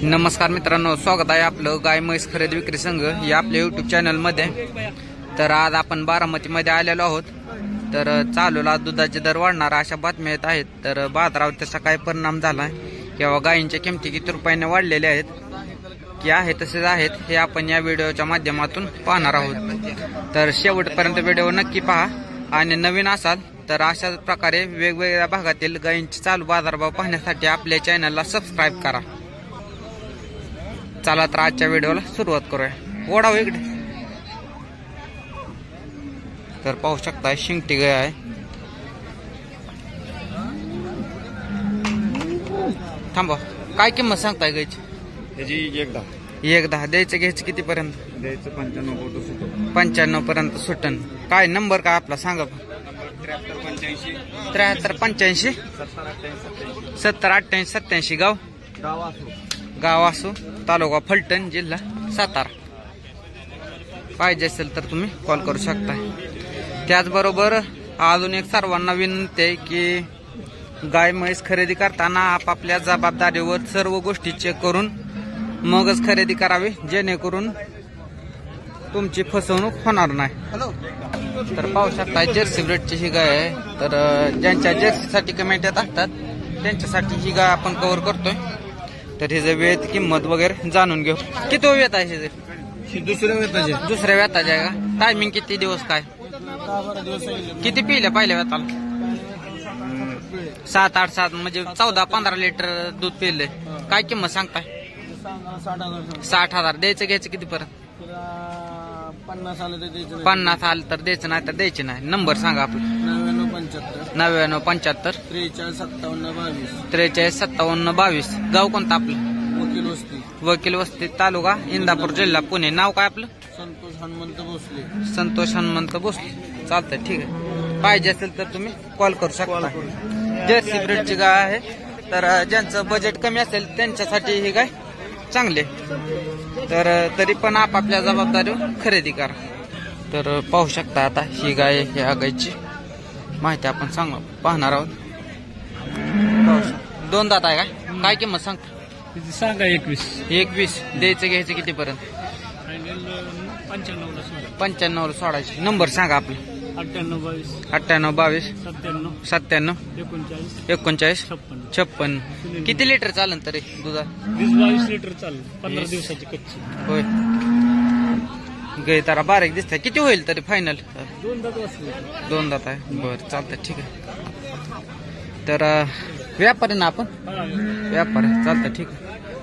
नमस्कार मित्रांनो, स्वागत आहे आपलं गाय म्हैस खरेदी विक्री संघ या आपल्या यूट्यूब चॅनलमध्ये। तर आज आपण बारामतीमध्ये आलेलो आहोत। तर चालूला दुधाचे दर वाढणार अशा बातम्या येत आहेत। तर बाजारावर त्याचा काय परिणाम झाला किंवा गायींच्या किमती किती रुपयाने वाढलेल्या आहेत की आहे तसेच आहेत हे आपण या व्हिडिओच्या माध्यमातून पाहणार आहोत। तर शेवटपर्यंत व्हिडिओ नक्की पहा आणि नवीन असाल तर अशाच प्रकारे वेगवेगळ्या भागातील गायींचे चालू बाजारभाव पाहण्यासाठी आपल्या चॅनलला सबस्क्राईब करा। चला तर आजच्या व्हिडिओला सुरुवात करूया। ओढाव इकडे। तर पाहू शकता शिंगटी गाय आहे। थांबा, काय किंमत सांगताय गायची? त्याची 1,10 द्यायचं घ्यायचं किती पर्यंत? द्यायचं 95 95 पर्यंत सुटन। काय नंबर काय आपला सांगा? 73 85 70 88 87। गाव असो, तालुका फलटण, जिल्हा सातारा। पाहिजे असेल तर तुम्ही कॉल करू शकता। त्याचबरोबर अजून एक सर्वांना विनंती आहे की गाय म्हैस खरेदी करताना आपापल्या जबाबदारीवर सर्व गोष्टी चेक करून मगच खरेदी करावी, जेणेकरून तुमची फसवणूक होणार नाही। तर पाहू शकता जर्सी ब्रीडची ही गाय आहे। तर ज्यांच्या जर्सीसाठी कमेंट येत असतात त्यांच्यासाठी ही गाय आपण कव्हर करतोय। तर हिचं वेळ किंमत वगैरे जाणून घेऊ। किती वेत आहे हिचे? दुसऱ्या वेताचे आहे का? टायमिंग किती दिवस काय? किती पिल्या पहिल्या वेताला? 7-8 म्हणजे 14-15 लिटर दूध पिले। काय किंमत सांगताय? 60,000 द्यायचं घ्यायचं किती परत? 50 आलं तर द्यायचं, नाही तर द्यायचे नाही। नंबर सांगा आपला। 9975 43 57 22। गाव कोणतं आपलं? वकील वस्ती, तालुका इंदापूर, जिल्हा पुणे। नाव काय आपलं? संतोष हनुमंत भोसले। चालतंय, ठीक आहे। पाहिजे असेल तर तुम्ही कॉल करू शकता। जर्सी ब्रीडची गाय आहे। तर ज्यांचं बजेट कमी असेल त्यांच्यासाठी ही गाय चांगले। तर तरी पण आपापल्या जबाबदारीवर खरेदी करा। तर पाहू शकता आता ही गाय ह्या गायची माहिती आपण पाहणार आहोत। 2 दात आहे का? काय किंमत सांगता? सांगा 21 द्यायचं घ्यायचं किती पर्यंत? 95 सोडायची। नंबर सांगा आपला। 98 22 97 39 56। किती लिटर चालन तरी दुधा? 22 लिटर चालेल। 15 दिवसाची कच्ची होय। गाय तारा बारीक दिसतंय। किती होईल तरी फायनल? 2 दात आहे। बरं, चालतंय, ठीक आहे। तर व्यापारी ना आपण? व्यापारी, चालतंय, ठीक आहे।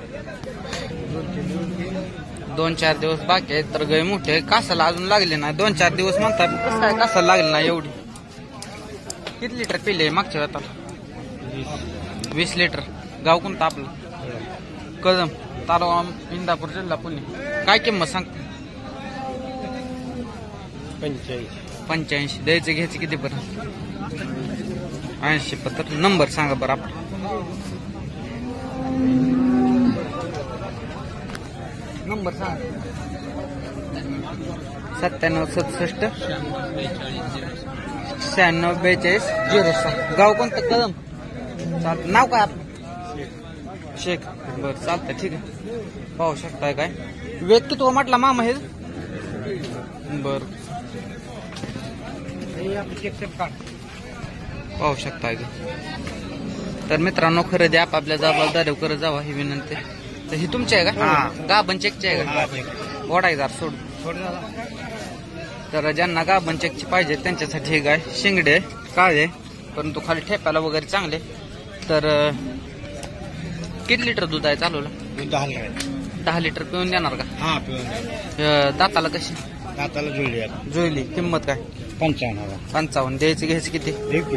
2-4 दिवस बाकी आहेत। तर गाय मोठी आहे, कासाला अजून लागले नाही। 2-4 दिवस म्हणतात, कसं काय कासाला लागले नाही एवढी? किती लिटर पिले मागच्या वेळेला? 20 लिटर। गाव कोणतं आपलं? कदम, तालुका इंदापूर, जिल्हा पुणे। काय किंमत सांग? 85 द्यायचं घ्यायचं किती पर्यंत? 80 पत्र। नंबर सांगा बरं आपला। नंबर सांगा। 97 67 96 42 06। गाव कोणतं? कदम। चालतं। नाव काय आपलं? शेख। बरं, चालतं, ठीक आहे। पाहू शकताय काय वेत किती तो म्हटला मामा हे? बरं, पाहू शकताय का? तर मित्रांनो, खरेदी आपापल्या जबाबदारीवर करत जावा ही विनंती। तर ही तुमची आहे का? गाभण चेकची आहे का? ओढायदार सोड। तर ज्यांना गाभण चेकची पाहिजे त्यांच्यासाठी ही गाय शिंगडे काळे, परंतु खाली ठेप्याला वगैरे चांगले। तर किती लिटर दूध आहे चालूला? 10 लिटर पिऊन देणार का? हा, दाताला कशी? दाताला जुळली। किंमत काय? 55 द्यायचं घ्यायचं किती?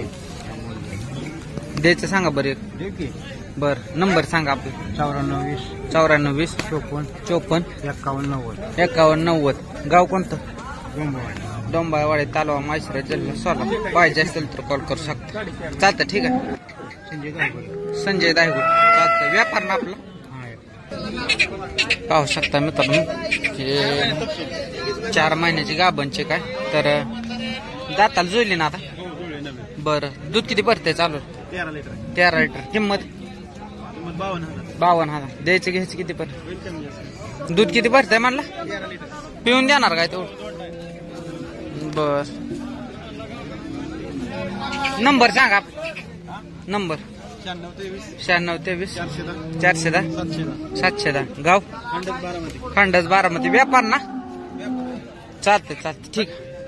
द्यायचं सांगा बरं। बरं, नंबर सांगा आपलं। 94 20 54 51 90। गाव कोणतं? डोंबाळवाडी, तालुका माळशिरस, जिल्हा सोलापूर। पाहिजे असेल तर कॉल करू शकता। चालतं, ठीक आहे। संजय दायगुड। चालतं। व्यापार ना आपला? पाहू शकता मित्रांनो, 4 महिन्याची गाभणचे काय। तर दाताला जुळली ना आता? बरं, दूध किती भरते चालू? 13 लिटर। किंमत? 52,000 द्यायचं घ्यायचं किती पण दूध किती भरतंय म्हणला पिऊन देणार काय तेवढं बर नंबर सांगा नंबर 9623 410 710 गाव खंडस बारामती व्यापार ना चालते ठीक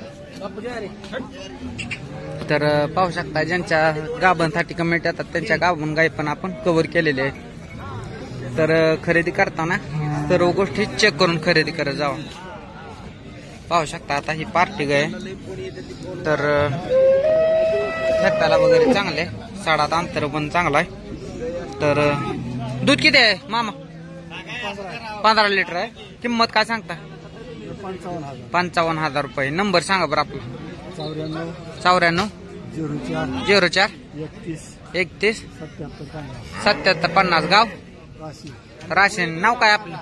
तर पाहू शकता ज्यांच्या गाभांसाठी कमेंट येतात त्यांच्या गाभण गाय पण आपण कव्हर केलेले आहे तर खरेदी करताना सर्व गोष्टी चेक करून खरेदी करत जावा पाहू शकता आता ही पार्टी गाय तर फेटाला वगैरे चांगले साडात अंतर पण चांगला आहे तर दूध किती आहे मामा 15 लिटर आहे किंमत काय सांगता 55,000 रुपये नंबर सांगा बरं आपला 94 04 31 77 50 गाव राशन नाव काय आपलं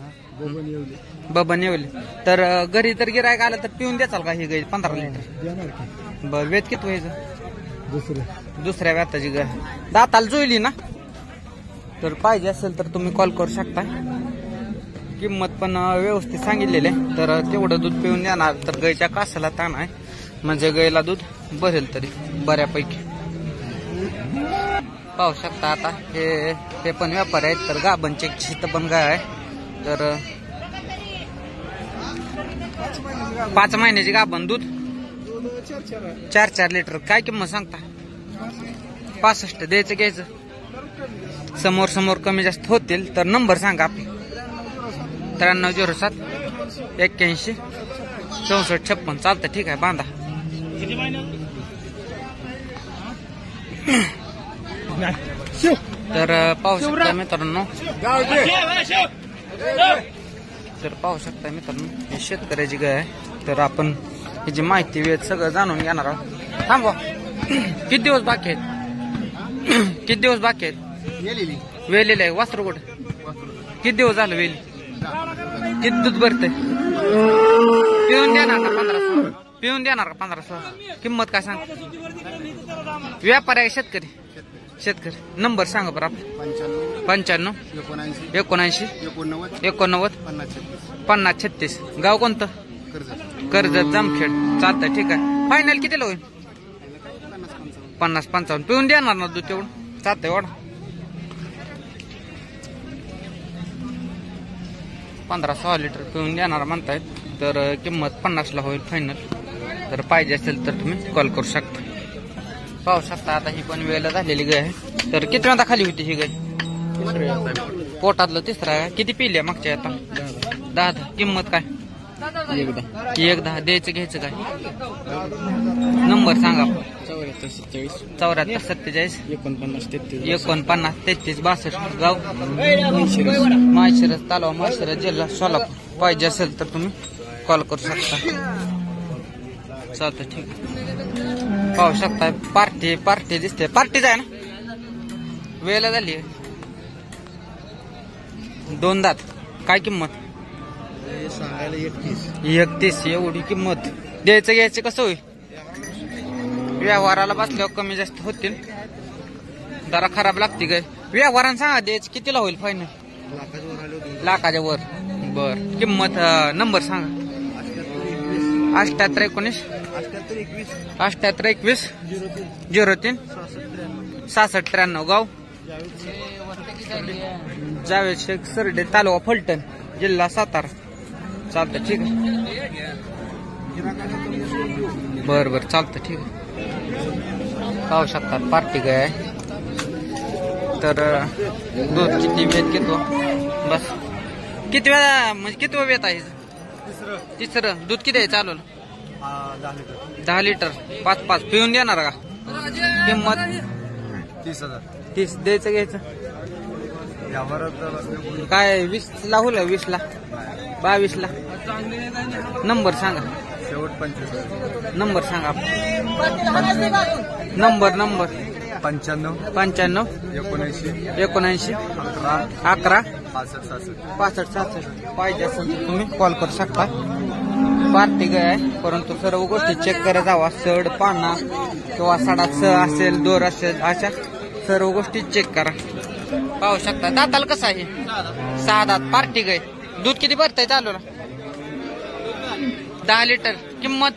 बबन येवले तर घरी तर गिरायक आलं तर पिऊन द्याचाल का ही गाय 15 लिटर बर वेत किती व्हायचं दुसऱ्या व्याताची गाय दाताला जोईली ना तर पाहिजे असेल तर तुम्ही कॉल करू शकता किंमत पण व्यवस्थित सांगितलेले तर तेवढं दूध पिऊन देणार तर गायच्या कासाला ताण आहे म्हणजे गायला दूध भरेल तरी बऱ्यापैकी पाहू शकता आता हे पण व्यापार आहेत तर गाभणचे शीत पण गाय आहे तर 5 महिन्याची गाभण दूध 4 लिटर काय किंमत सांगता 65 द्यायचं घ्यायचं समोर कमी जास्त होतील तर नंबर सांगा आपला 9307 81 64 56 चालतं ठीक आहे बांधा तर पाहू शकता मित्रांनो हे शेतकऱ्याची गाय आहे तर आपण याची माहिती वेळ सगळं जाणून घेणार आहोत थांबवा किती दिवस बाकी आहेत वेलेलं आहे वासरू कुठे किती दिवस झालं वेली किती दूध भरते पिऊन देणार का 15-16 किंमत काय सांग व्यापारी आहे शेतकरी नंबर सांगा बरं आपला 95 79 89 50 36 गाव कोणतं कर्जत जामखेड चालतंय ठीक आहे फायनल कितीला होईल 50-55 पिऊन देणार ना दूध तेवढं चालतंय वाढ 15-16 लिटर पिऊन देणार म्हणतायत तर किंमत 50ला होईल फायनल तर पाहिजे असेल तर तुम्ही कॉल करू शकता पाहू शकता आता ही पण वेळेला झालेली गाय आहे तर किती वेळा खाली होती ही गाय पोटातलं तिसरा किती पिल्या मागच्या आता 10 किंमत काय 1 द्यायचं घ्यायचं काय नंबर सांगा 74 47 49 33 62 गाव माळशिरस तालुका माळशिरस जिल्हा सोलापूर पाहिजे असेल तर तुम्ही कॉल करू शकता चालतं ठीक पाहू शकता पार्टी दिसते पार्टीच आहे ना वेळेला झाली 2 दात काय किंमत सांगायला 31 एवढी किंमत द्यायचं घ्यायचं कसं होईल व्यवहाराला बसल्यावर कमी जास्त होतील जरा खराब लागते काय व्यवहारानं सांगा द्यायचं कितीला होईल फायनल लाखाच्या वर बर किंमत नंबर सांगा 78 21 03 66 93 गाव जावेद शेख सरडे तालुका फलटण जिल्हा सातारा चालतं ठीक आहे बर चालतं ठीक आहे पाहू शकतात पार्टी गाय तर दूध किती वेळ घेतो बस किती वेळा म्हणजे किती वेळ आहे तिसरं दूध किती आहे चालू 10 लिटर 5 पिऊन देणार का किंमत 30 द्यायचं घ्यायचं काय 20 ला होईल 20 ला 22 ला नंबर सांगा नंबर सांगा नंबर 95 79 11 65 पाहिजे असेल तुम्ही कॉल करू शकता पार्टी गाय आहे परंतु सर्व गोष्टी चेक करत जावा सड पाना किंवा सडा असेल दोर असेल अशा सर्व गोष्टी चेक करा पाहू शकता. दाताला कसं आहे? 6 दात. पार्टी गाय. दूध किती भरतंय चालू ना? 10 लिटर. किंमत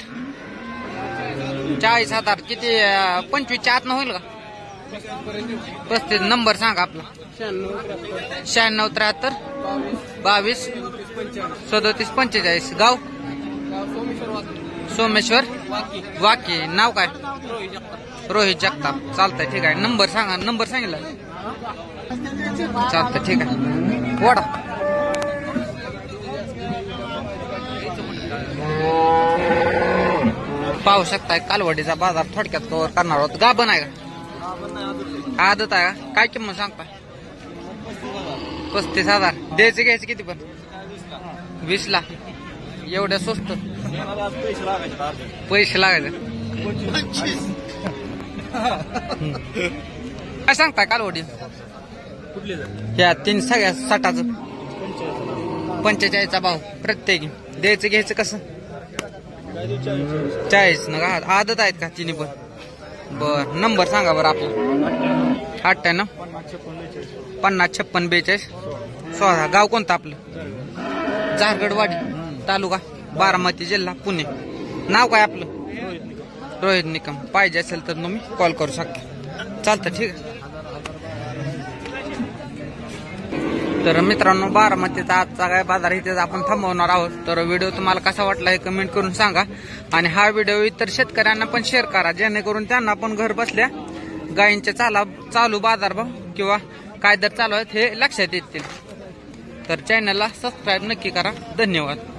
40,000. किती 25च्या आत होईल का? 35. नंबर सांगा आपला. 9673 22 37 45. गाव सोमेश्वर वाकी. नाव काय? रोहित जगताप. चालतंय ठीक आहे. नंबर सांगा. नंबर सांगितलं चालतंय ठीक आहे. वडा पाहू शकताय. कालवडीचा बाजार थोडक्यात कव्हर करणार आहोत. गाभण आहे का? आदत आहे का? काय किंमत सांगताय? 35,000. द्यायचे घ्यायचे किती पण? 20 लाख. एवढ्या स्वस्त पैसे लागायचे. काय सांगताय कालवडी? ह्या 3 सगळ्या 60चं 45चा भाव प्रत्येकी. द्यायचं घ्यायचं कसं? 40 ना. आदत आहेत का तिन्ही पण? बर. नंबर सांगा बरं आपला. 98 50 56 42 16. गाव कोणतं आपलं? झारगडवाडी. तालुका बारामती, जिल्हा पुणे. नाव काय आपलं? रोहित निकम. पाहिजे असेल तर तुम्ही कॉल करू शकता. चालतं ठीक आहे. तर मित्रांनो, बारामतीचा आजचा काय बाजार इथेच आपण थांबवणार आहोत. तर व्हिडिओ तुम्हाला कसा वाटला हे कमेंट करून सांगा. आणि हा व्हिडिओ इतर शेतकऱ्यांना पण शेअर करा, जेणेकरून त्यांना पण घर बसल्या गायींचे चालू बाजारभाव किंवा काय दर चालू आहेत हे लक्षात येतील. तर चॅनलला सबस्क्राईब नक्की करा. धन्यवाद.